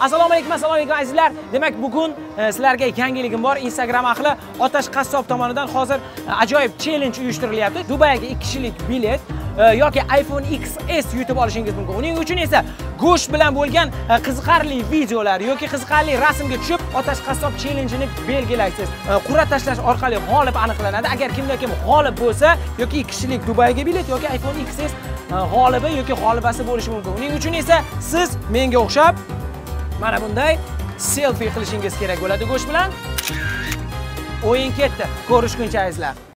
Assalomu alaykum azizlar. Demak, bugun sizlarga yangiligim bor. Instagram ahli Otash qassob tomonidan hozir ajoyib challenge uyushtirilyapti. Dubayga 2 kishilik bilet yoki iPhone XS yutib olishingiz mumkin. Uning uchun esa go'sht bilan bo'lgan qiziqarli videolar yoki qiziqarli rasmga tushib, Otash qassob challenge-ni belgilaysiz. Qur'a tashlash orqali g'olib aniqlanadi. Agar kimda kim g'olib bo'lsa, yoki 2 kishilik Dubayga bilet yoki iPhone XS g'olibi yoki g'olibasi bo'lishi mumkin. Uning uchun esa siz menga o'xshab mana bunday selfie qilishingiz kerak bo'ladi go'sht bilan. O'yin ketdi. Ko'rishguncha azizlar.